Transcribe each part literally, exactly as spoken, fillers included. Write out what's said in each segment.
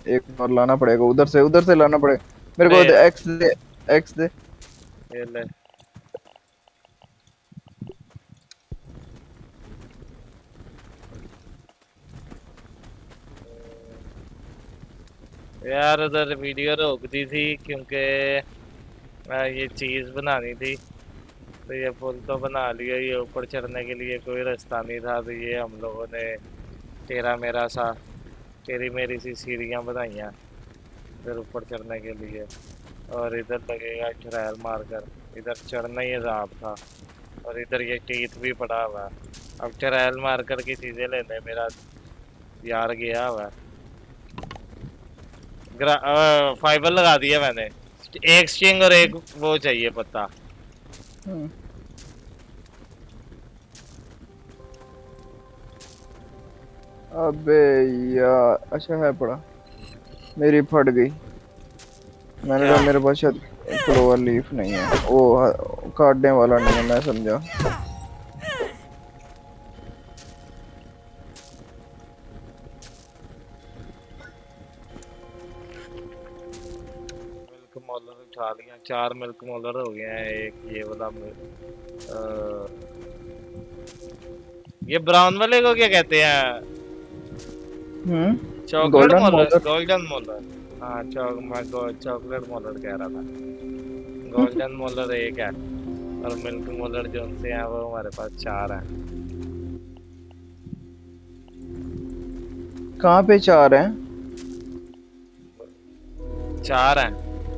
एक और लाना पड़ेगा उधर से, उधर से लाना पड़ेगा मेरे को। ले एक्स दे, एक्स दे। ये ले। यार उधर वीडियो रोक दी थी क्योंकि ये चीज बनानी थी, तो ये पुल तो बना लिया, ये ऊपर चढ़ने के लिए कोई रास्ता नहीं था, तो ये हम लोगों ने तेरा मेरा सा तेरी मेरी सी सीढ़ियाँ बनाइयाँ फिर ऊपर चढ़ने के लिए। और इधर लगेगा ट्रायल मारकर, इधर चढ़ना ही अजाब था, और इधर ये टीथ भी पड़ा हुआ है। अब ट्रायल मारकर की चीजें लेने मेरा यार गया हुआ है। फाइबर लगा दिया मैंने, एक स्ट्रिंग और एक वो चाहिए पत्ता। अबे यार अच्छा है पड़ा, मेरी फट गई। मैंने कहा मेरे पास शायद क्लोवर लीफ नहीं है, वो काटने वाला नहीं है, मैं समझा। मिल्क मॉलर उठा लिया, चार मिल्क मॉलर हो गए हैं। एक ये वाला आ, ये ब्राउन वाले को क्या कहते हैं? Hmm, chocolate molar, golden molar. हाँ चौक मैं चॉकलेट मॉलर कह रहा था। गोल्डन मॉलर एक है, और मिल्क मॉलर जो उनसे हैं वो हमारे पास चार हैं। कहाँ पे चार हैं? चार हैं।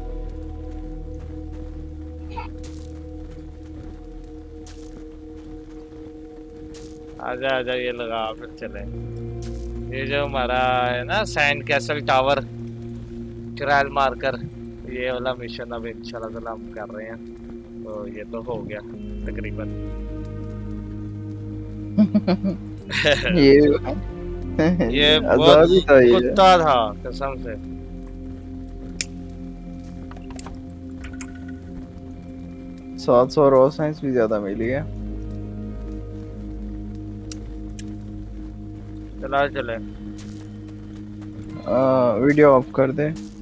आजा आजा ये लगा फिर चले। ये जो हमारा है ना सैंड कैसल टावर ट्रायल मारकर, ये वाला मिशन अब इंशाल्लाह ताला हम कर रहे हैं, तो ये तो हो गया तकरीबन। ये ये अजाब ही था बहुत ये। कुत्ता था कसम से। सात सौ रॉ साइंस भी ज्यादा मिली है। चला चले। वीडियो ऑफ कर दे।